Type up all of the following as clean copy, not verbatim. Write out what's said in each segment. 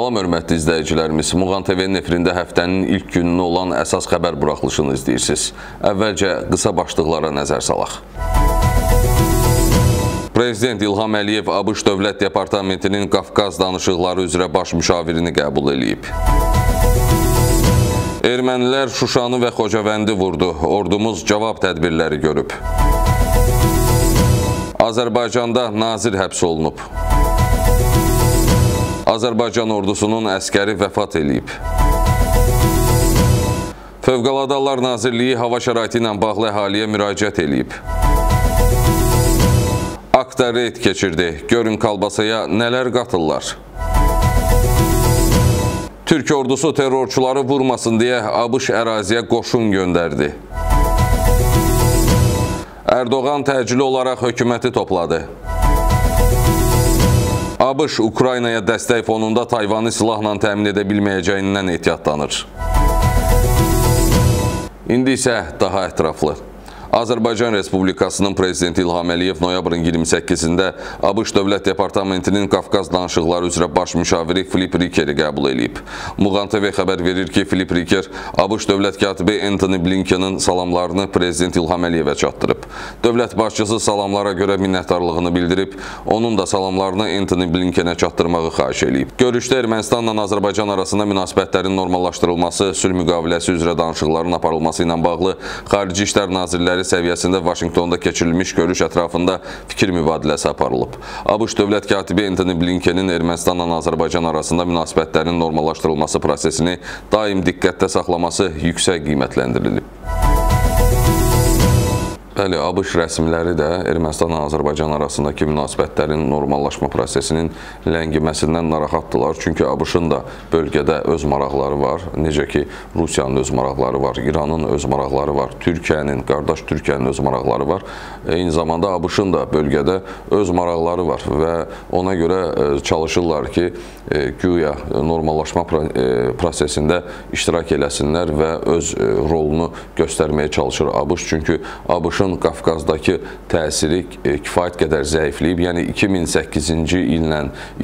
Salam hörmətli izləyicilərimiz, Muğan TV-nin efirində həftənin ilk gününə olan əsas xəbər buraxılışını izləyirsiniz. Əvvəlcə qısa başlıqlara nəzər salaq. Prezident İlham Əliyev ABŞ Dövlət Departamentinin Qafqaz danışıqları üzrə baş müşavirini qəbul edib. Ermənilər Şuşanı və Xocavəndi vurdu, ordumuz cavab tədbirləri görüb. Azərbaycanda nazir həbs olunub. Azərbaycan ordusunun əskəri vəfat edib. Fövqəladə Hallar Nazirliyi hava şəraiti ilə bağlı əhaliyə müraciət edib. Akta reyd keçirdi. Görün kolbasaya nələr qatırlar. Türk ordusu terrorçuları vurmasın deyə ABŞ əraziyə qoşun göndərdi. Erdoğan təcili olaraq hökuməti topladı. ABŞ Ukraynaya dəstək fonunda Tayvanı silahla təmin edə bilməyəcəyindən ehtiyatlanır. İndi isə daha ətraflı. Azərbaycan Respublikasının Prezidenti İlham Əliyev noyabrın 28-də ABŞ Dövlət Departamentinin Qafqaz danışıqları üzrə baş müşaviri Filip Rikeri qəbul edib. Muğan TV xəbər verir ki, Filip Riker ABŞ Dövlət katibi Antony Blinkenin salamlarını Prezident İlham Əliyevə çatdırıb. Dövlət başçısı salamlara görə minnətdarlığını bildirib, onun da salamlarını Antony Blinkenə çatdırmağı xahiş edib. Görüşdə Ermənistanla Azərbaycan arasında münasibətlərin normallaşdırılması, sülh müqaviləsi üzrə danışıqların aparılması ilə bağlı Xarici İşlər Nazirləri səviyyəsində Vaşinqtonda keçirilmiş görüş ətrafında fikir mübadiləsi aparılıb. ABŞ Dövlət katibi Antony Blinkenin Ermənistanla Azərbaycan arasında münasibətlərin normallaşdırılması prosesini daim diqqətdə saxlaması yüksək qiymətləndirilib. Bəli, ABŞ rəsmiləri də Ermənistanla Azərbaycan arasındakı münasibətlərin normallaşma prosesinin ləngiməsindən narahatdırlar. Çünki ABŞ-ın da bölgədə öz maraqları var. Necə ki, Rusiyanın öz maraqları var, İranın öz maraqları var, Türkiyənin, qardaş Türkiyənin öz maraqları var. Eyni zamanda ABŞ-ın da bölgədə öz maraqları var və ona görə çalışırlar ki, güya normallaşma prosesində iştirak eləsinlər və öz rolunu göstərməyə çalışır ABŞ. Çünki ABŞ-ın Qafqazdakı təsiri kifayət qədər zəifləyib. Yəni 2008-ci illə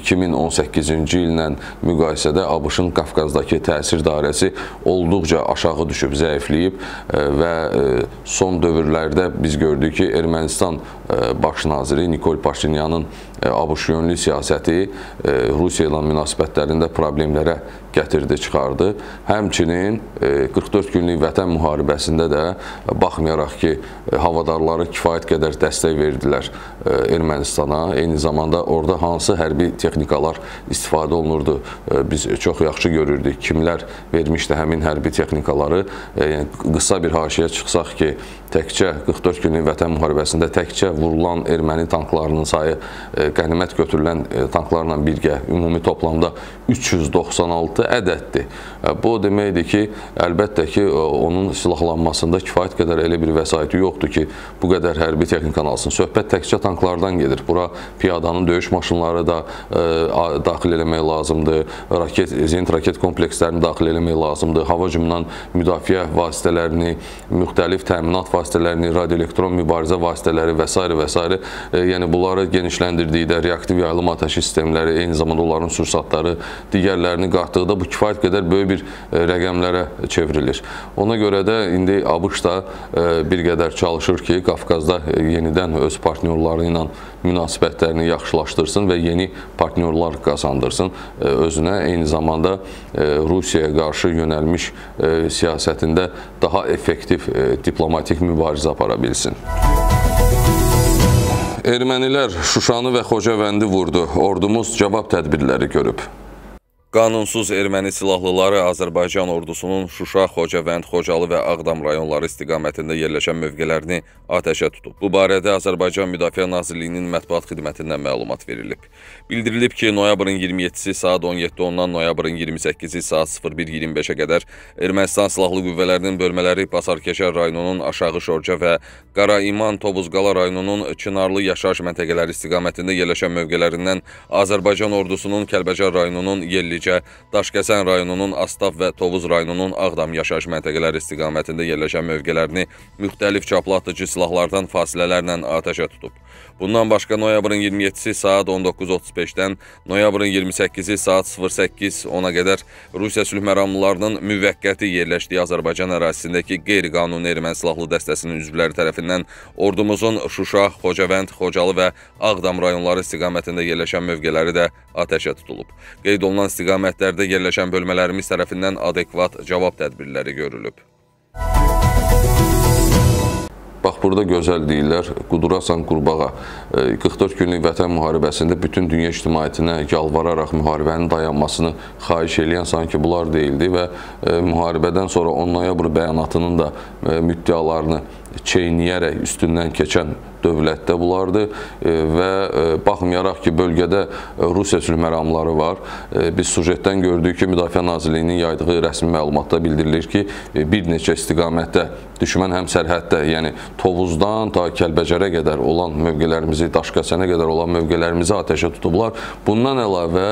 2018-ci illə müqayisədə ABŞ-ın Qafqazdakı təsir dairəsi olduqca aşağı düşüb, zəifləyib və son dövrlərdə biz gördük ki, Ermənistan baş naziri Nikol Paşinyanın ABŞ yönlü siyasəti Rusiya ilə münasibətlərində problemlərə gətirdi, çıxardı. Həmçinin 44 günlük vətən müharibəsində də baxmayaraq ki, havadarları kifayət qədər dəstək verdilər Ermənistana. Eyni zamanda orada hansı hərbi texnikalar istifadə olunurdu, biz çox yaxşı görürdük. Kimlər vermişdi həmin hərbi texnikaları. Qısa bir haşiyə çıxsaq ki, təkcə 44 günlük vətən müharibəsində təkcə vurulan erməni tanklarının sayı qənimət götürülən tanklarla birgə ümumi toplamda 396 ədəddir. Bu deməkdir ki, əlbəttə ki, onun silahlanmasında kifayət qədər elə bir vəsaiti yoxdur ki, bu qədər hərbi texnikanı alsın. Söhbət təkcə tanklardan gedir. Bura piyadanın döyüş maşınları da daxil eləmək lazımdır, zenit raket komplekslərini daxil eləmək lazımdır, hava hücumundan müdafiə vasitələrini, müxtəlif təminat vasitələrini, radioelektron mübarizə vasitələri və s. və s. Yəni bunları genişləndirdikdə reaktiv yayılım atəşi sistemləri, eyni zamanda onların sursatları, digərlərini qatdıqda bu kifayət qədər böyük bir rəqəmlərə çevrilir. Ona görə də indi ABŞ da bir qədər çalışır ki, Qafqazda yenidən öz partnyorları ilə münasibətlərini yaxşılaşdırsın və yeni partnyorlar qazandırsın özünə. Eyni zamanda Rusiyaya qarşı yönəlmiş siyasətində daha effektiv diplomatik mübarizə apara bilsin. Ermənilər Şuşanı və Xocavəndi vurdu, ordumuz cavab tədbirləri görüb. Qanunsuz erməni silahlıları Azərbaycan ordusunun Şuşa, Xocavənd, Xocalı və Ağdam rayonları istiqamətində yerləşən mövqelərini atəşə tutub. Bu barədə Azərbaycan Müdafiə Nazirliyinin mətbuat xidmətindən məlumat verilib. Bildirilib ki, noyabrın 27-si saat 17:10-dan noyabrın 28-i saat 01:25-ə qədər Ermənistan Silahlı Qüvvələrinin bölmələri Basarkeşər rayonunun Aşağı Şorca və Qara İman Tovuzqala rayonunun Çınarlı yaşayış məntəqələri istiqamətində yerləşən mövqələrindən Azərbaycan ordusunun Kəlbəcər rayonunun Yellici dedikcə, Daşkəsən rayonunun Astaf və Tovuz rayonunun Ağdam yaşayış məntəqələri istiqamətində yerləşən mövqelərini müxtəlif çaplı atıcı silahlardan fasilələrlə atəşə tutub. Bundan başqa noyabrın 27-si saat 19:35-dən noyabrın 28-i saat 08:10-a qədər Rusiya sülh məramlılarının müvəqqəti yerləşdiyi Azərbaycan ərazisindəki qeyri-qanuni erməni silahlı dəstəsinin üzvləri tərəfindən ordumuzun Şuşa, Xocavənd, Xocalı və Ağdam rayonları istiqamətində yerləşən mövqeləri də atəşə tutulub. Qeyd olunan istiqamətlərdə yerləşən bölmələrimiz tərəfindən adekvat cavab tədbirləri görülüb. Bax, burada gözəl deyirlər, qudurasan qurbağa. 44 günlük vətən müharibəsində bütün dünya ictimaiyyətinə yalvararaq müharibənin dayanmasını xahiş eləyən sanki bunlar deyildi və müharibədən sonra 10 noyabr bəyanatının da müddialarını çeynəyərək üstündən keçən dövlətdə bunlardır və baxmayaraq ki, bölgədə Rusiya sülh məramları var. Biz sujetdən gördük ki, Müdafiə Nazirliyinin yaydığı rəsmi məlumatda bildirilir ki, bir neçə istiqamətdə düşmən həm sərhəddə, yəni Tovuzdan ta Kəlbəcərə qədər olan mövqelərimizi, Daşkəsənə qədər olan mövqelərimizi atəşə tutublar. Bundan əlavə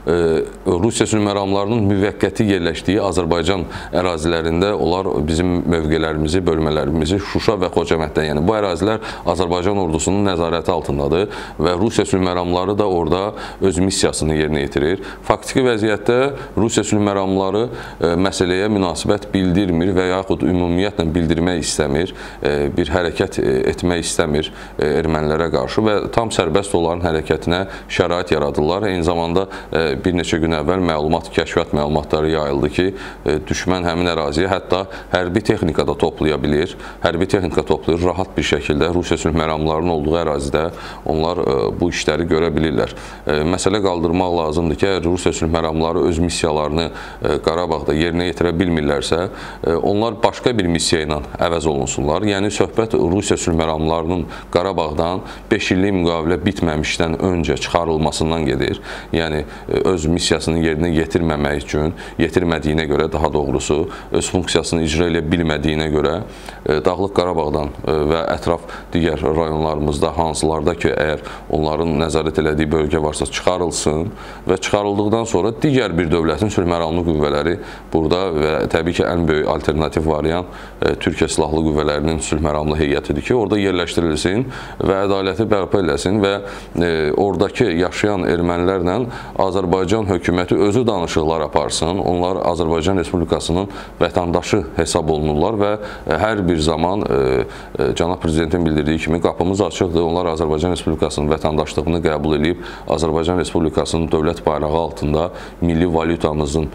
Rusiya sülh məramlarının müvəqqəti yerləşdiyi Azərbaycan ərazilərində onlar bizim mövqelərimizi, bölmələrimizi Şuşa və Xocavənddə, yəni bu ərazilər Azərbaycan ordusunun nəzarəti altındadır və Rusiya sülh məramları da orada öz missiyasını yerinə yetirir. Faktiki vəziyyətdə Rusiya sülh məramları məsələyə münasibət bildirmir və yaxud ümumiyyətlə bildirmək istəmir, bir hərəkət etmək istəmir ermənilərə qarşı və tam sərbəst onların hərəkətinə şərait yaradırlar. Eyni zamanda bir neçə gün əvvəl kəşfiyyat məlumatları yayıldı ki, düşmən həmin əraziyə hətta hərbi texnika da toplaya bilir. Hərbi texnika toplayır, rahat bir şəkildə Rusiya sülh məramlarının olduğu ərazidə onlar bu işləri görə bilirlər. Məsələ qaldırmaq lazımdır ki, əgər Rusiya sülh məramları öz missiyalarını Qarabağda yerinə yetirə bilmirlərsə, onlar başqa bir missiya ilə əvəz olunsunlar. Yəni, söhbət Rusiya sülh məramlarının Qarabağdan 5 illik müqavilə bitməmişdən öncə çıxarılmasından gedir. Yəni, öz missiyasını yerinə yetirməmək üçün, yetirmədiyinə görə, daha doğrusu, öz funksiyasını icra edə bilmədiyinə görə Dağlıq Qarabağdan və ətraf digər rayonlarımızda hansılarda ki, əgər onların nəzarət elədiyi bölgə varsa çıxarılsın və çıxarıldıqdan sonra digər bir dövlətin sülh məramlı qüvvələri burada və təbii ki, ən böyük alternativ variant Türkiyə Silahlı Qüvvələrinin sülh məramlı heyətidir ki, orada yerləşdirilsin və ədaləti bərpa eləsin və oradakı yaşayan ermənilərlə Azərbaycan hökuməti özü danışıqlar aparsın. Onlar Azərbaycan Respublikasının vətəndaşı hesab olunurlar və hər bir zaman Cənab Prezidentin bildirdiyi kimi qapımız açıqdır. Onlar Azərbaycan Respublikasının vətəndaşlığını qəbul edib, Azərbaycan Respublikasının dövlət bayrağı altında milli valyutamızın,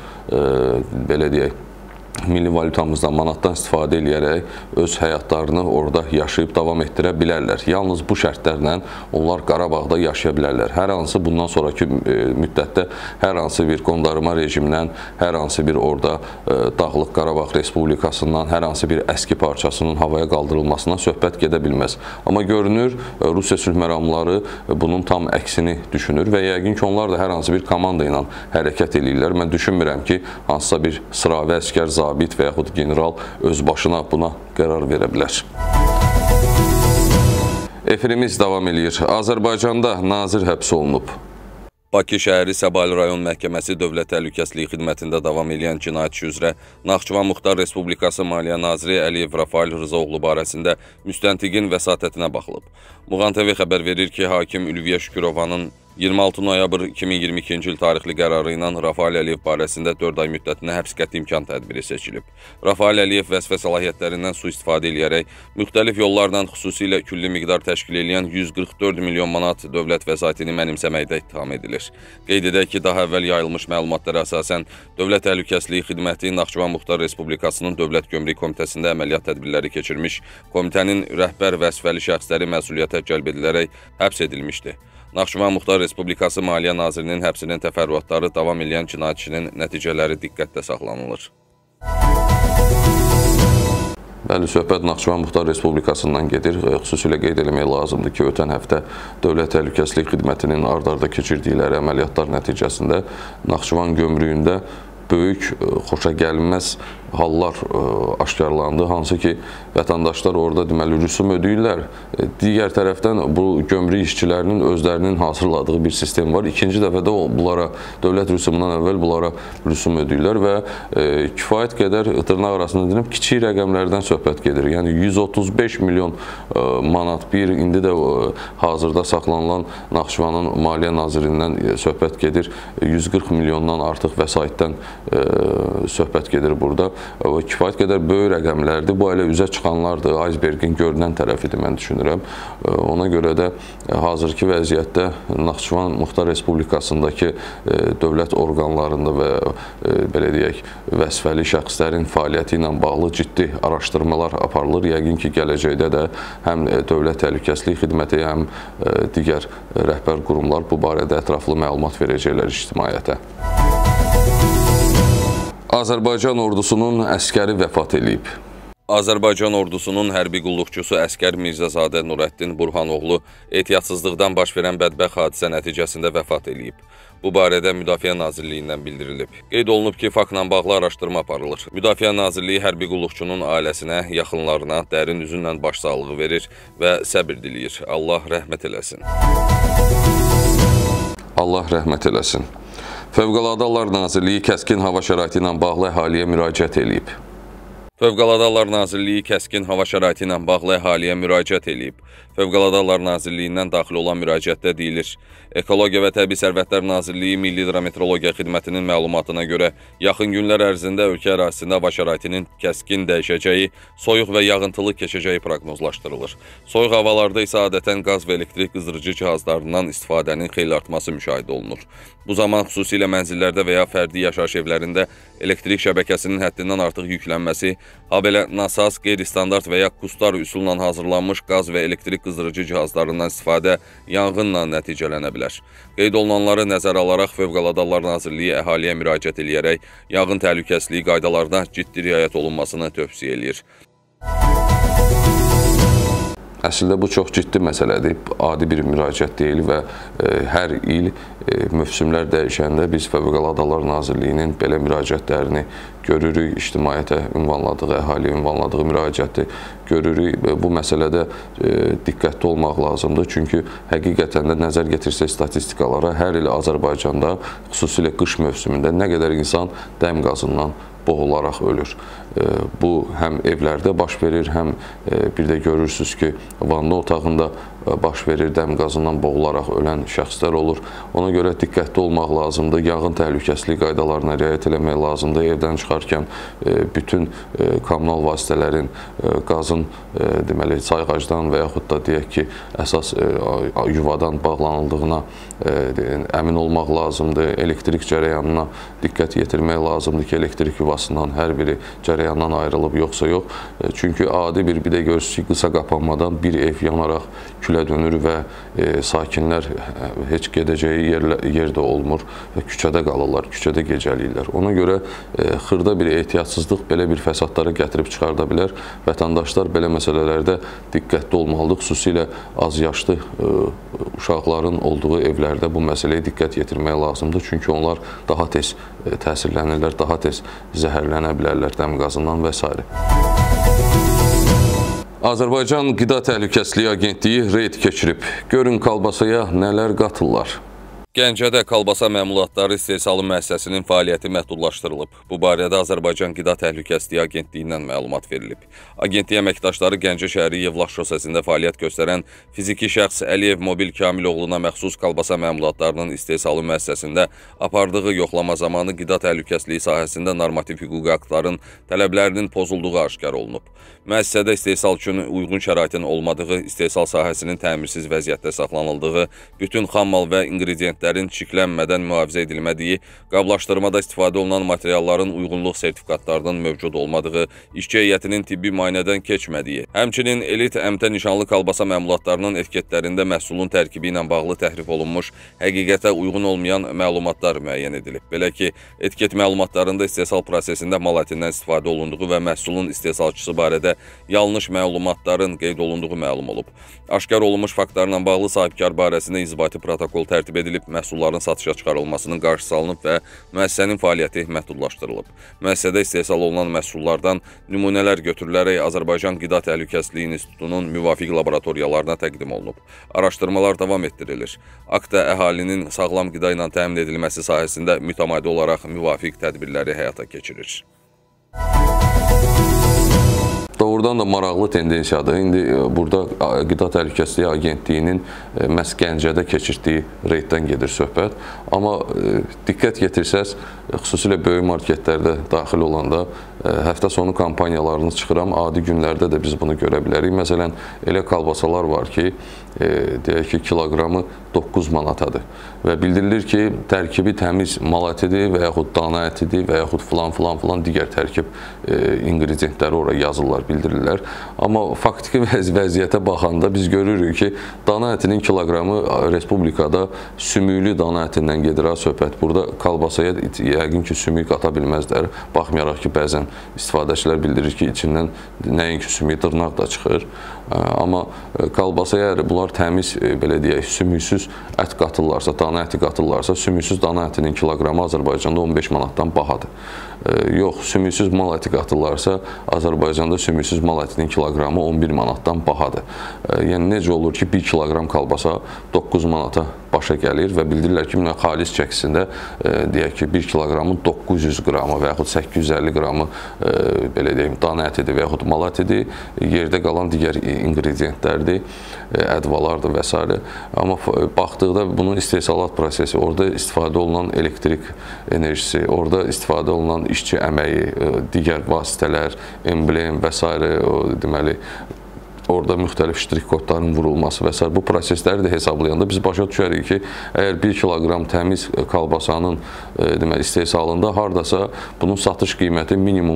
belə deyək, milli valyutamızdan, manatdan istifadə edərək öz həyatlarını orada yaşayıb davam etdirə bilərlər. Yalnız bu şərtlərlə onlar Qarabağda yaşaya bilərlər. Hər hansı bundan sonraki müddətdə hər hansı bir qondarma rejimdən, hər hansı bir orada Dağlıq Qarabağ Respublikasından, hər hansı bir əski parçasının havaya qaldırılmasına söhbət gedə bilməz. Amma görünür, Rusiya sülh məramları bunun tam əksini düşünür və yəqin ki, onlar da hər hansı bir komanda ilə hərəkət edirlər. Mən düşünmürəm ki, hansısa bir sıravi əskər zabit və yaxud general öz başına buna qərar verə bilər. Efirimiz davam edir. Azərbaycanda nazir həbs olunub. Bakı şəhəri Səbail rayon məhkəməsi Dövlət Təhlükəsizlik xidmətində davam edən cinayət işi üzrə Naxçıvan Muxtar Respublikası Maliyyə Naziri Əliyev Rafail Rızaoğlu barəsində müstəntiqin vəsatətinə baxılıb. Muğan TV xəbər verir ki, hakim Ülviyə Şükürovanın 26 noyabr 2022-ci il tarixli qərarı ilə Rafail Əliyev barəsində 4 ay müddətinə həbs qəti imkan tədbiri seçilib. Rafail Əliyev vəzifə səlahiyyətlərindən sui-istifadə edərək müxtəlif yollardan xüsusilə külli miqdar təşkil edən 144 milyon manat dövlət vəsaitini mənimsəməkdə ittiham edilir. Qeyd edək ki, daha əvvəl yayılmış məlumatlara əsasən Dövlət Təhlükəsizlik Xidməti Naxçıvan Muxtar Respublikasının Dövlət Gömrük Komitəsində əməliyyat tədbirləri keçirmiş, komitənin rəhbər vəzifəli şəxsləri məsuliyyətə cəlb edilərək həbs edilmişdi. Naxçıvan Muxtar Respublikası Maliyyə Nazirinin həbsinin təfərrüatları davam edən cinayət işinin nəticələri diqqətdə saxlanılır. Bəli, söhbət Naxçıvan Muxtar Respublikasından gedir. Xüsusilə qeyd eləmək lazımdır ki, ötən həftə Dövlət Təhlükəsizlik Xidmətinin ard-arda keçirdikləri əməliyyatlar nəticəsində Naxçıvan gömrüyündə böyük, xoşagəlməz hallar aşkarlandı, hansı ki vətəndaşlar orada deməli rüsum ödəyirlər. Digər tərəfdən bu gömrük işçilərinin özlərinin hazırladığı bir sistem var. İkinci dəfədə bunlara dövlət rüsumundan əvvəl bunlara rüsum ödəyirlər və kifayət qədər dırnaq arasında deyirəm, kiçik rəqəmlərdən söhbət gedir. Yəni 135 milyon manat bir, indi də hazırda saxlanılan Naxçıvanın Maliyyə Nazirindən söhbət gedir. 140 milyondan artıq vəsaitdən söhbət gedir burada. Kifayət qədər böyük rəqəmlərdir. Bu elə üzə çıxanlardır, icebergin görünən tərəfidir mən düşünürəm. Ona görə də hazırki vəziyyətdə Naxçıvan Muxtar Respublikasındakı dövlət orqanlarında və belə deyək, vəzifəli şəxslərin fəaliyyəti ilə bağlı ciddi araşdırmalar aparılır. Yəqin ki, gələcəkdə də həm Dövlət Təhlükəsizlik Xidməti, həm digər rəhbər qurumlar bu barədə ətraflı məlumat verəcəklər ictimaiyyətə. Azərbaycan ordusunun əskəri vəfat edib. Azərbaycan ordusunun hərbi qulluqçusu əskər Mirzəzadə Nurəddin Burhanoğlu ehtiyatsızlıqdan baş verən bədbəxt hadisə nəticəsində vəfat edib. Bu barədə Müdafiə Nazirliyindən bildirilib. Qeyd olunub ki, faktla bağlı araşdırma aparılır. Müdafiə Nazirliyi hərbi qulluqçunun ailəsinə, yaxınlarına dərin üzünlə başsağlığı verir və səbir diləyir. Allah rəhmət eləsin. Allah rəhmət eləsin. Fövqəladə Hallar Nazirliyi kəskin hava şəraiti ilə bağlı əhaliyə müraciət edib. Fövqəladə Hallar Nazirliyi kəskin hava şəraiti ilə bağlı əhaliyə müraciət edib. Fövqəladə Hallar Nazirliyindən daxil olan müraciətdə deyilir. Ekologiya və Təbii Sərvətlər Nazirliyi Milli Hidrometeorologiya Xidmətinin məlumatına görə yaxın günlər ərzində ölkə ərazisində hava şəraitinin kəskin dəyişəcəyi, soyuq və yağıntılı keçəcəyi proqnozlaşdırılır. Soyuq havalarda isə adətən qaz və elektrik qızdırıcı cihazlarından istifadənin xeyli artması müşahidə olunur. Bu zaman xüsusilə mənzillərdə və ya fərdi yaşayış evlərində elektrik şəbəkəsinin həddindən artıq yüklənməsi, habelə nasaz, qeyri-standart və ya kustar üsulla hazırlanmış qaz və elektrik qızdırıcı cihazlarından istifadə yanğınla nəticələnə bilər. Qeyd olunanları nəzərə alaraq Fövqəladə Hallar Nazirliyi əhaliyə müraciət edərək yanğın təhlükəsizliyi qaydalarına ciddi riayət olunmasını tövsiyə edir. Əslində bu çox ciddi məsələdir, adi bir müraciət deyil və hər il mövsümlər dəyişəndə biz Fövqəladə Hallar Nazirliyinin belə müraciətlərini görürük, ictimaiyyətə ünvanladığı, əhaliyə ünvanladığı müraciəti görürük. Bu məsələdə diqqətli olmaq lazımdır, çünki həqiqətən də nəzər yetirsək statistikalara hər il Azərbaycanda, xüsusilə qış mövsümündə nə qədər insan dəm qazından boğularaq ölür. Bu həm evlərdə baş verir, həm bir də görürsünüz ki, vanna otağında baş verir, dəm qazından boğularaq ölən şəxslər olur. Ona görə diqqətli olmaq lazımdır, yanğın təhlükəsizlik qaydalarına riayət etmək lazımdır. Evdən çıxarkən bütün kommunal vasitələrin, qazın deməli sayğacdan və yaxud da deyək ki, əsas yuvadan bağlanıldığına əmin olmaq lazımdır. Elektrik cərəyanına diqqət yetirmək lazımdır ki, elektrik yuvasından hər biri cərəyandan ayrılıb yoxsa yox. Çünki adi bir də görürsünüz ki, qısa qapanmadan bir ev yanaraq külə dönür və sakinlər heç gedəcəyi yerdə olmur və küçədə qalırlar, küçədə gecələyirlər. Ona görə xırda bir ehtiyatsızlıq belə bir fəsadları gətirib çıxarda bilər. Vətəndaşlar belə məsələlərdə diqqətli olmalıdır. Xüsusilə az yaşlı uşaqların olduğu evlərdə bu məsələyə diqqət yetirmək lazımdır. Çünki onlar daha tez təsirlənirlər, daha tez zəhərlənə bilərlər dəm qazından və s. Azərbaycan Qida Təhlükəsizliyi Agentliyi reyd keçirib. Görün kolbasaya nələr qatırlar. Gəncədə kolbasa məmulatları istehsalı müəssisəsinin fəaliyyəti məhdudlaşdırılıb. Bu barədə Azərbaycan Qida Təhlükəsizliyi Agentliyindən məlumat verilib. Agentlik əməkdaşları Gəncə şəhəri Yevlax şosesində fəaliyyət göstərən fiziki şəxs Əliyev Mobil Kamiloğluna məxsus kolbasa məmulatlarının istehsalı müəssisəsində apardığı yoxlama zamanı qida təhlükəsizliyi sahəsində normativ hüquqi aktların tələblərinin pozulduğu aşkar olunub. Müəssisədə istehsal üçün uyğun şəraitin olmadığı, istehsal sahəsinin təmirsiz vəziyyətdə saxlanıldığı, bütün xammal və ingrediyentlərin çiklənmədən mühafizə edilmədiyi, qablaşdırmada istifadə olunan materialların uyğunluq sertifikatlarının mövcud olmadığı, işçi heyətinin tibbi müayinədən keçmədiyi, həmçinin elit əmtə nişanlı kolbasa məmulatlarının etiketlərində məhsulun tərkibi ilə bağlı təhrif olunmuş, həqiqətə uyğun olmayan məlumatlar müəyyən edilib. Belə ki, etiket məlumatlarında istehsal prosesində mal ətindən istifadə olunduğu və məhsulun istehsalçısı barədə yanlış məlumatların qeyd olunduğu məlum olub. Aşkar olunmuş faktlarla bağlı sahibkar barəsində inzibati protokol tərtib edilib, məhsulların satışa çıxarılmasının qarşısı alınıb və müəssisənin fəaliyyəti məhdudlaşdırılıb. Müəssisədə istehsal olunan məhsullardan nümunələr götürülərək Azərbaycan Qida Təhlükəsizliyi İnstitutunun müvafiq laboratoriyalarına təqdim olunub. Araşdırmalar davam etdirilir. Aktda əhalinin sağlam qida ilə təmin edilməsi sahəsində mütəmadi olaraq müvafiq tədbirləri həyata keçirir. Doğrudan da maraqlı tendensiyadır. İndi burada Qida Təhlükəsizliyi Agentliyinin məhz Gəncədə keçirdiyi reyddən gedir söhbət. Amma diqqət yetirsəz, xüsusilə böyük marketlərdə daxil olanda həftə sonu kampaniyalarını çıxıram. Adi günlərdə də biz bunu görə bilərik. Məsələn, elə kalbasalar var ki, deyək ki, kiloqramı 9 manatadır. Və bildirilir ki, tərkibi təmiz mal ətidir və yaxud dana ətidir və yaxud filan digər tərkib ingrediyentləri oraya yazırlar, bildirirlər. Amma faktiki vəziyyətə baxanda biz görürük ki, dana ətinin kiloqramı respublikada sümüklü dana ətindən gedir söhbət. Burada kalbasaya yəqin ki, sümük qata bilməzlər. Baxmayaraq ki, bəzən istifadəçilər bildirir ki, içindən nəinki sümük, dırnaq da çıxır. Amma kalbasaya bunlar təmiz, belə deyək, sümüksüz ət qatırlarsa, dana əti qatırlarsa, sümüksüz dana ətinin kiloqramı Azərbaycanda 15 manatdan bahadır. Yox, sümüksüz mal əti qatırlarsa, Azərbaycanda sümüksüz mal ətinin kiloqramı 11 manatdan bahadır. Yəni, necə olur ki, 1 kiloqram kalbasa 9 manata başa gəlir və bildirirlər ki, xalis çəkisində deyək ki, 1 kiloqramın 900 qramı və yaxud 850 qramı belə deyim, dana ətidir və yaxud mal ətidir, yerdə qalan digər ingrediyentlərdir, ədvalardır və s. Amma baxdıqda bunun istehsalat prosesi, orada istifadə olunan elektrik enerjisi, orada istifadə olunan işçi əməyi, digər vasitələr, emblem və s. deməli, orada müxtəlif ştrik kodların vurulması və s. Bu prosesləri də hesablayanda biz başa düşərik ki, əgər 1 kiloqram təmiz kalbasanın istehsalında hardasa bunun satış qiyməti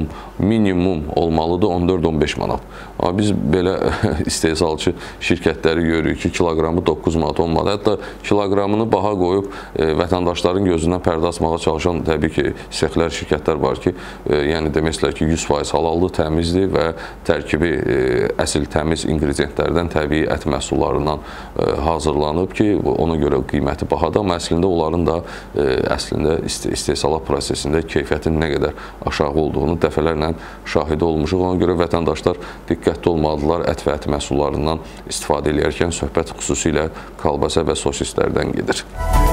minimum olmalıdır 14-15 manat. Amma biz belə istehsalçı şirkətləri görürük ki, kiloqramı 9 manat, 10 manat. Hətta kiloqramını baha qoyub vətəndaşların gözündən pərdə açmağa çalışan təbii ki, sexlər, şirkətlər var ki, yəni demək istəyirlər ki, 100% halaldır, təmizdir və tərkibi əsl təmiz ingrediyentlərdən, təbii ət məhsullarından hazırlanıb ki, ona görə qiyməti bahadır, amma əslində onların da əslində istehsalat prosesində keyfiyyətin nə qədər aşağı olduğunu dəfələrlə şahidi olmuşuq. Ona görə vətəndaşlar diqqətli olmalıdırlar ət və ət məhsullarından istifadə edərkən söhbət xüsusilə kalbasa və sosislərdən gedir.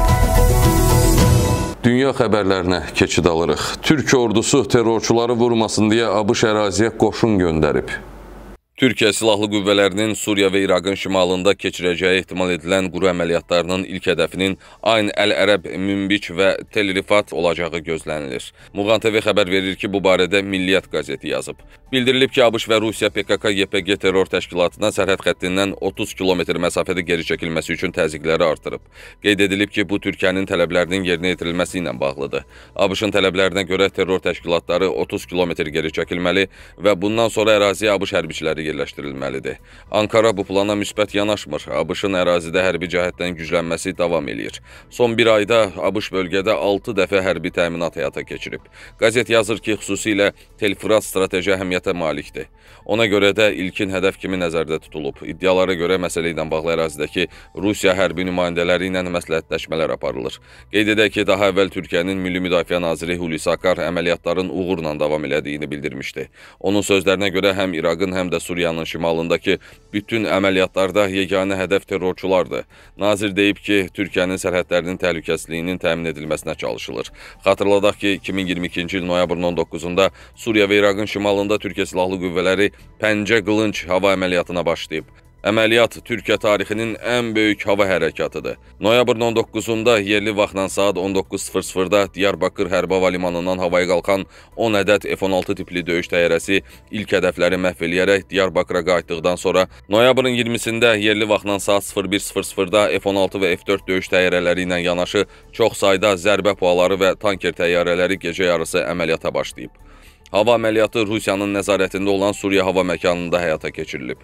Dünya xəbərlərinə keçid alırıq. Türk ordusu terrorçuları vurmasın deyə ABŞ əraziyə qoşun göndərib. Türkiyə Silahlı Qüvvələrinin Suriya və İraqın şimalında keçirəcəyi ehtimal edilən quru əməliyyatlarının ilk hədəfinin Ayn Əl-Ərəb, Münbic və Tel Rifat olacağı gözlənilir. Muğan TV xəbər verir ki, bu barədə Milliyyət qəzeti yazıb. Bildirilib ki, ABŞ və Rusiya PKK-YPG terror təşkilatına sərhəd xəttindən 30 kilometr məsafədə geri çəkilməsi üçün təzyiqləri artırıb. Qeyd edilib ki, bu Türkiyənin tələblərinin yerinə yetirilməsi ilə bağlıdır. ABŞ-ın tələblərinə görə terror təşkilatları 30 kilometr geri çəkilməli və bundan sonra əraziyə ABŞ hərbiçiləri yerləşdirilməlidir. Ankara bu plana müsbət yanaşmır. ABŞ-ın ərazidə hərbi cəhətdən güclənməsi davam eləyir. Son bir ayda ABŞ bölgədə 6 dəfə hərbi təminat həyata keçirib. Qəzet yazır ki, xüsusilə Tel-Fırat strateji əhəmiyyətə malikdir. Ona görə də ilkin hədəf kimi nəzərdə tutulub. İddialara görə məsələ ilə bağlı ərazidəki Rusiya hərbi nümayəndələri ilə məsləhətləşmələr aparılır. Qeyd edək ki, daha əvvəl Türkiyənin Milli Müdafiə naziri Hulusi Akar əməliyyatların uğurla davam elədiyini bildirmişdi. Onun sözlərinə görə həm İraqın, həm də Suriyanın şimalındakı bütün əməliyyatlarda yeganə hədəf terrorçulardır. Nazir deyib ki, Türkiyənin sərhədlərinin təhlükəsizliyinin təmin edilməsinə çalışılır. Xatırladaq ki, 2022-ci il noyabrın 19-da Suriya və İraqın şimalında Türkiyə Silahlı Qüvvələri Pəncə Qılınc hava əməliyyatına başlayıb. Əməliyyat Türkiyə tarixinin ən böyük hava hərəkətidir. Noyabrın 19-da yerli vaxtla saat 19:00-da Diyarbakır Hərbi Hava Limanından havaya qalxan 10 ədəd F-16 tipli döyüş təyyarəsi ilk hədəfləri məhv eləyərək Diyarbakıra qayıtdıqdan sonra noyabrın 20-sində yerli vaxtla saat 01:00-da F-16 və F-4 döyüş təyyarələri ilə yanaşı çox sayda zərbə puaları və tanker təyyarələri gecə yarısı əməliyyata başlayıb. Hava əməliyyatı Rusiyanın nəzarətində olan Suriya hava məkanında həyata keçirilib.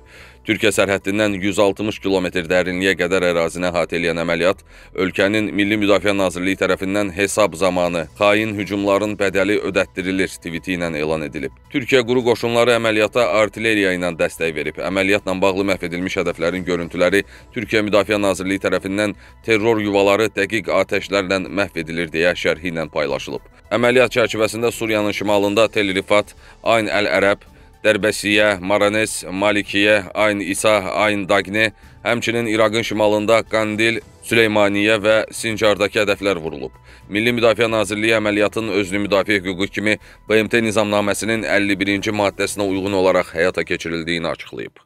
Türkiyə sərhəddindən 160 kilometr dərinliyə qədər ərazini əhatə edən əməliyyat ölkənin Milli Müdafiə Nazirliyi tərəfindən hesab zamanı xain hücumların bədəli ödətdirilir tweeti ilə elan edilib. Türkiyə quru qoşunları əməliyyata artilleriya ilə dəstək verib. Əməliyyatla bağlı məhv edilmiş hədəflərin görüntüləri Türkiyə Müdafiə Nazirliyi tərəfindən terror yuvaları dəqiq atəşlərlə məhv edilir deyə şərhi ilə paylaşılıb. Əməliyyat çərçivəsində Suriyanın şimalında Tel Rifat, Ayn Əl-Ərəb, Dərbəsiyə, Maranes, Malikiyə, Ayn İsa, Ayn Daqne, həmçinin İraqın şimalında Qandil, Süleymaniyə və Sincardakı hədəflər vurulub. Milli Müdafiə Nazirliyi əməliyyatın özünü müdafiə hüququ kimi BMT Nizamnaməsinin 51-ci maddəsinə uyğun olaraq həyata keçirildiyini açıqlayıb.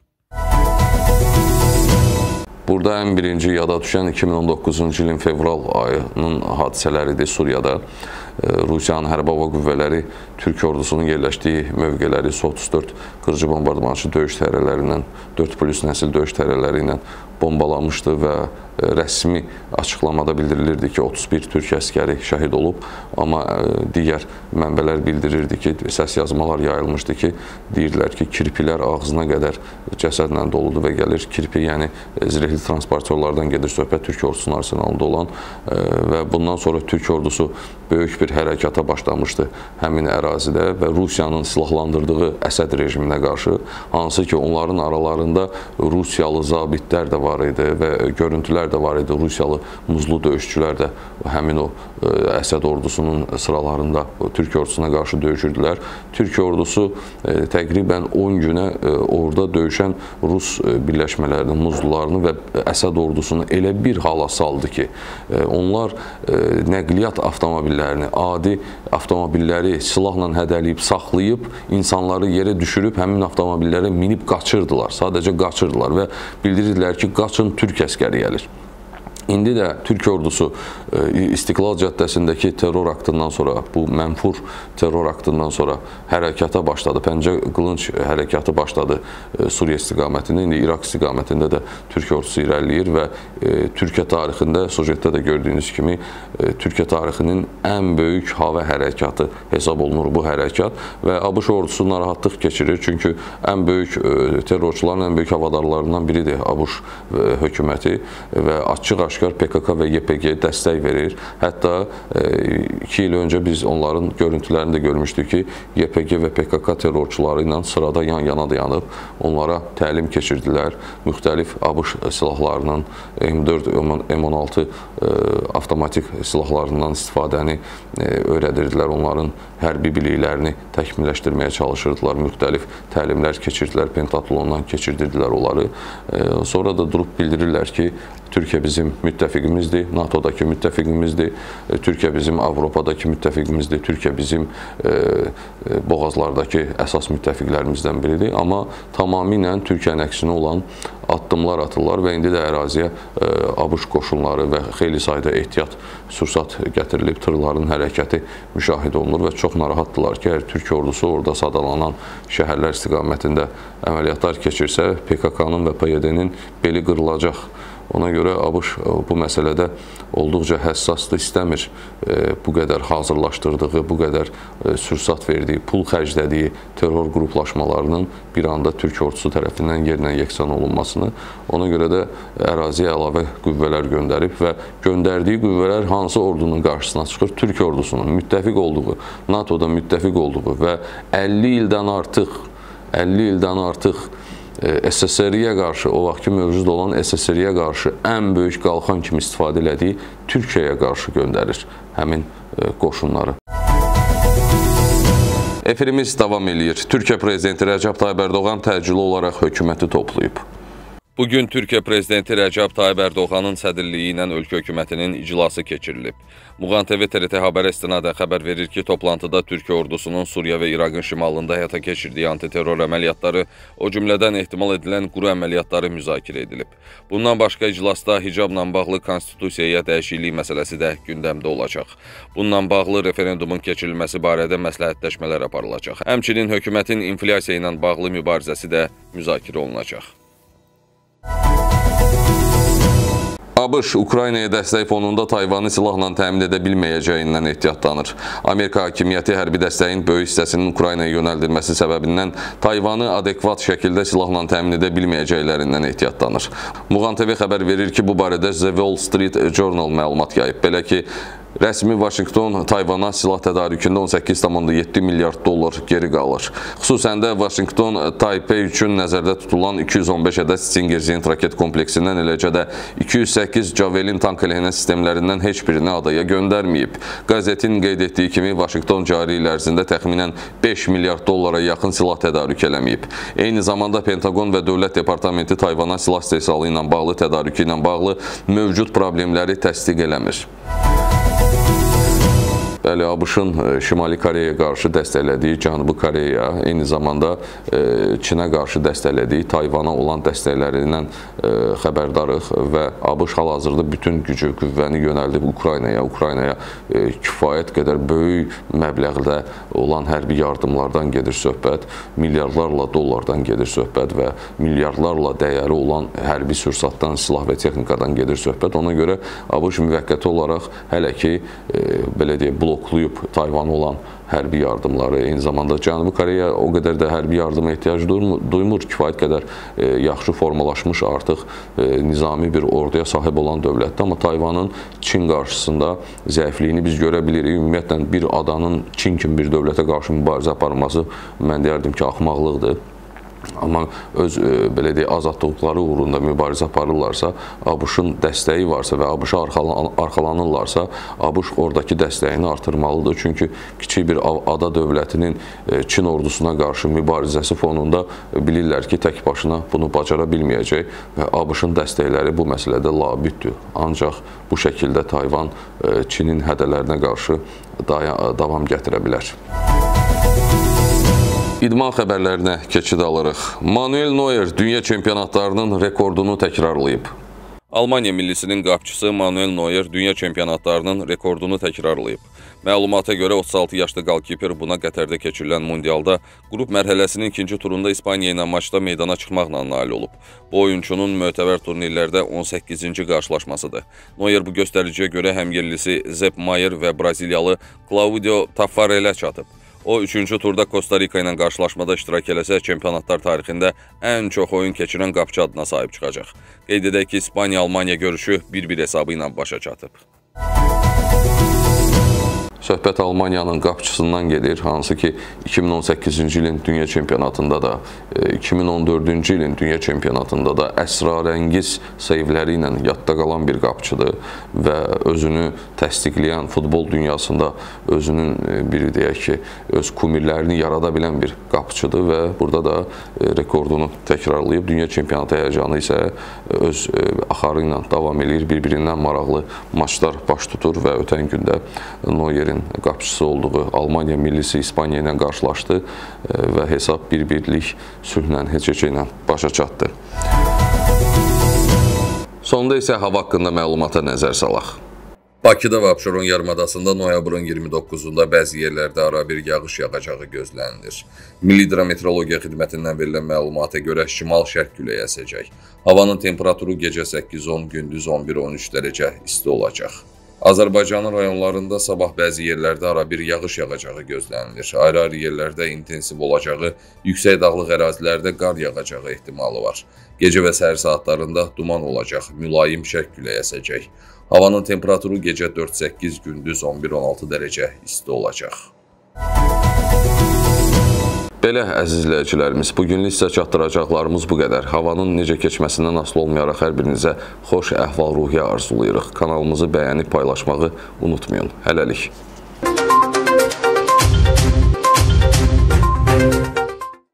Burada ən birinci yada düşən 2019-cu ilin fevral ayının hadisələridir Suriyada. Rusiyanın hərbi hava qüvvələri Türk ordusunun yerləşdiyi mövqeləri Su-34 qırıcı bombardmançı döyüş təyyarələri ilə 4+ nəsil döyüş təyyarələri ilə bombalamışdı və rəsmi açıqlamada bildirilirdi ki, 31 türk əskəri şəhid olub, amma digər mənbələr bildirirdi ki, səs yazmalar yayılmışdı ki, deyirdilər ki, kirpilər ağzına qədər cəsədlə doludur və gəlir. Kirpi, yəni zirehli transportörlərdən gedir söhbət Türk ordusunun arsenalında olan və bundan sonra Türk ordusu böyük bir hərəkata başlamışdı həmin ərazidə və Rusiyanın silahlandırdığı Əsəd rejiminə qarşı, hansı ki, onların aralarında Rusiyalı zabitlər də var idi və görüntülər də var idi. Rusiyalı muzlu döyüşçülər də həmin o Əsəd ordusunun sıralarında Türk ordusuna qarşı döyüşürdülər. Türk ordusu təqribən 10 günə orada döyüşən Rus birləşmələrinin muzlularını və Əsəd ordusunu elə bir hala saldı ki, onlar nəqliyyat avtomobillərini, adi avtomobilləri silahla hədələyib, saxlayıb, insanları yerə düşürüb, həmin avtomobillərə minib qaçırdılar. Sadəcə qaçırdılar və bildirirdilər ki, qaçın, Türk əskəri gəlir. İndi də Türk ordusu İstiqlal Cəddəsindəki terror aktından sonra, bu mənfur terror aktından sonra hərəkata başladı. Pəncə qılınc hərəkatı başladı Suriya istiqamətində. İndi İraq istiqamətində də Türk ordusu irəliləyir və Türkiyə tarixində, sujetdə də gördüyünüz kimi, Türkiyə tarixinin ən böyük hava hərəkatı hesab olunur bu hərəkat və ABŞ ordusu narahatlıq keçirir. Çünki ən böyük terrorçuların ən böyük havadarlarından biridir ABŞ hökuməti və açıq-aşkar PKK və YPG dəstək verir. Hətta 2 il öncə biz onların görüntülərini də görmüşdük ki, YPG və PKK terrorçuları ilə sırada yan-yana dayanıb, onlara təlim keçirdilər. Müxtəlif ABŞ silahlarının, M4, M16 avtomatik silahlarından istifadəni öyrədirdilər. Onların hərbi biliklərini təkmilləşdirməyə çalışırdılar. Müxtəlif təlimlər keçirdilər, pentatlondan keçirdirdilər onları. Sonra da durub bildirirlər ki, Türkiyə bizim müttəfiqimizdir, NATO'dakı müttəfiqimizdir, Türkiyə bizim Avropadakı müttəfiqimizdir, Türkiyə bizim boğazlardakı əsas müttəfiqlərimizdən biridir. Amma tamamilə Türkiyənin əksinə olan addımlar atırlar və indi də əraziyə ABŞ qoşunları və xeyli sayda ehtiyat sursat gətirilib, tırların hərəkəti müşahidə olunur və çox narahatdırlar ki, əgər Türk ordusu orada sadalanan şəhərlər istiqamətində əməliyyatlar keçirsə, PKK-nın və PYD-nin beli qırılacaq. Ona görə ABŞ bu məsələdə olduqca həssasdır, istəmir bu qədər hazırlaşdırdığı, bu qədər sürsat verdiyi, pul xərclədiyi terror qruplaşmalarının bir anda Türk ordusu tərəfindən yerlə yeksan olunmasını. Ona görə də əraziyə əlavə qüvvələr göndərib və göndərdiyi qüvvələr hansı ordunun qarşısına çıxır? Türk ordusunun müttəfiq olduğu, NATO'da müttəfiq olduğu və 50 ildən artıq SSR-yə qarşı, o vaxtki mövcud olan SSR-yə qarşı ən böyük qalxan kimi istifadə elədiyi Türkiyəyə qarşı göndərir həmin qoşunları. Efirimiz davam edir. Türkiyə Prezidenti Rəcəb Tayyib Ərdoğan təcili olaraq hökuməti toplayıb. Bugün Türkiyə Prezidenti Rəcəb Tayyib Ərdoğanın sədrliyi ilə ölkə hökumətinin iclası keçirilib. Muğan TV TRT xəbər istinadən xəbər verir ki, toplantıda Türkiyə ordusunun Suriya və İraqın şimalında həyata keçirdiyi antiterror əməliyyatları, o cümlədən ehtimal edilən quru əməliyyatları müzakirə edilib. Bundan başqa iclasda hicabla bağlı konstitusiyaya dəyişiklik məsələsi də gündəmdə olacaq. Bununla bağlı referendumun keçirilməsi barədə məsləhətləşmələr aparılacaq. Həmçinin hökumətin inflyasiya ilə bağlı mübarizəsi də müzakirə olunacaq. ABŞ Ukraynaya dəstək fonunda Tayvanı silahla təmin edə bilməyəcəyindən ehtiyatlanır. Amerika hakimiyyəti hərbi dəstəyin böyük hissəsinin Ukraynaya yönəldilməsi səbəbindən Tayvanı adekvat şəkildə silahla təmin edə bilməyəcəklərindən ehtiyatlanır. Muğan TV xəbər verir ki, bu barədə The Wall Street Journal məlumat yayıb. Belə ki, rəsmi Vaşinqton Tayvana silah tədarükündə 18,7 milyard dollar geri qalır. Xüsusən də Vaşinqton Taipei üçün nəzərdə tutulan 215 ədəd Stinger Zenit raket kompleksindən, eləcə də 208 Javelin tank əleyhinə sistemlərindən heç birini adaya göndərməyib. Qazetin qeyd etdiyi kimi, Vaşinqton cari il ərzində təxminən 5 milyard dollara yaxın silah tədarük eləməyib. Eyni zamanda Pentagon və Dövlət Departamenti Tayvana silah istehsalı ilə bağlı, tədarükü ilə bağlı mövcud problemləri təsdiq eləmir. Bəli, ABŞ-ın Şimali Koreyaya qarşı dəstəklədiyi Cənubi Koreya, eyni zamanda Çinə qarşı dəstəklədiyi Tayvana olan dəstəklərindən xəbərdarıq və ABŞ hal-hazırda bütün gücü, qüvvəni yönəldib Ukraynaya kifayət qədər böyük məbləğdə olan hərbi yardımlardan gedir söhbət, milyardlarla dollardan gedir söhbət və milyardlarla dəyəri olan hərbi sursatdan, silah və texnikadan gedir söhbət. Ona görə ABŞ müvəqqəti olaraq hələ ki, belə deyək, blokluyub Tayvana olan hərbi yardımları. Eyni zamanda Cənubi Koreya o qədər də hərbi yardıma ehtiyac duymur, kifayət qədər yaxşı formalaşmış, artıq nizami bir orduya sahib olan dövlətdir. Amma Tayvanın Çin qarşısında zəifliyini biz görə bilirik. Ümumiyyətlə, bir adanın Çin kimi bir dövlətə qarşı mübarizə aparması, mən deyərdim ki, axmaqlıqdır. Amma öz belə deyək, azadlıqları uğrunda mübarizə aparırlarsa, ABŞ-ın dəstəyi varsa və ABŞ-a arxalanırlarsa, ABŞ oradakı dəstəyini artırmalıdır. Çünki kiçik bir ada dövlətinin Çin ordusuna qarşı mübarizəsi fonunda bilirlər ki, tək başına bunu bacara bilməyəcək və ABŞ-ın dəstəkləri bu məsələdə labüddür. Ancaq bu şəkildə Tayvan Çinin hədələrinə qarşı davam gətirə bilər. İdman xəbərlərinə keçid alırıq. Manuel Neuer dünya çempionatlarının rekordunu təkrarlayıb. Almaniya millisinin qapıçısı Manuel Neuer dünya çempionatlarının rekordunu təkrarlayıb. Məlumata görə 36 yaşlı qalkiper buna Qətərdə keçirilən mundialda qrup mərhələsinin ikinci turunda İspaniya ilə maçda meydana çıxmaqla nail olub. Bu oyunçunun mötəbər turnirlərdə 18-ci qarşılaşmasıdır. Neuer bu göstəriciyə görə həm yerlisi Sepp Maier və Braziliyalı Claudio Taffarel'ə çatıb. O, 3-cü turda Costa Rica ilə qarşılaşmada iştirak eləsə, çempionatlar tarixində ən çox oyun keçirən qapıçı adına sahib çıxacaq. Qeyd edək ki, İspaniya-Almaniya görüşü 1-1 hesabı ilə başa çatıb. Söhbət Almaniyanın qapıçısından gedir, hansı ki 2018-ci ilin dünya çempionatında da, 2014-cü ilin dünya çempionatında da əsrarəngiz seyvləri ilə yadda qalan bir qapıçıdır və özünü təsdiqləyən futbol dünyasında özünün bir deyək ki, öz kumirlərini yarada bilən bir qapıçıdır və burada da rekordunu təkrarlayıb. Dünya çempionatı həyəcanı isə öz axarı ilə davam edir, bir-birindən maraqlı maçlar baş tutur və ötən gündə Neuer'in qapıçısı olduğu Almaniya millisi İspaniya ilə qarşılaşdı və hesab 1-1lik sülhlə, heç-heç ilə başa çatdı. Sonda isə hava haqqında məlumata nəzər salaq. Bakıda və Abşeron yarımadasında noyabrın 29-unda bəzi yerlərdə arabir yağış yağacağı gözlənilir. Milli Hidrometeorologiya Xidmətindən verilən məlumata görə şimal-şərq küləyi əsəcək. Havanın temperaturu gecə 8-10, gündüz 11-13 dərəcə isti olacaq. Azərbaycanın rayonlarında sabah bəzi yerlərdə arabir yağış yağacağı gözlənilir. Ayrı-ayrı yerlərdə intensiv olacağı, yüksək dağlıq ərazilərdə qar yağacağı ehtimalı var. Gecə və səhər saatlarında duman olacaq, mülayim şərq küləyi əsəcək. Havanın temperaturu gecə 4-8, gündüz 11-16 dərəcə isti olacaq. Belə, əziz izləyicilərimiz, bugünlük sizə çatdıracaqlarımız bu qədər. Havanın necə keçməsindən asılı olmayaraq hər birinizə xoş əhval-ruhiyyə arzulayırıq. Kanalımızı bəyənib paylaşmağı unutmayın. Hələlik.